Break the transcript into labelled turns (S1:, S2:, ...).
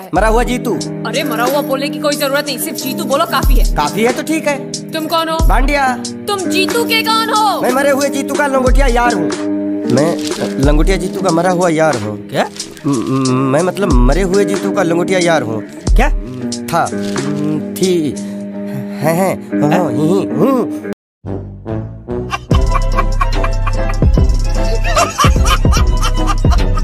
S1: मरा हुआ जीतू।
S2: अरे मरा हुआ बोलने की कोई जरूरत नहीं, सिर्फ जीतू बोलो काफी है।
S1: काफी है तो ठीक है।
S2: तुम कौन हो?
S1: भांडिया।
S2: तुम जीतू के कौन हो?
S1: मैं मरे हुए जीतू का लंगोटिया यार हूँ। मैं लंगोटिया जीतू का मरा हुआ यार हूँ।
S3: क्या?
S1: मैं मतलब मरे हुए जीतू का लंगोटिया यार हूँ।
S3: क्या
S1: था? थी? है? हूँ।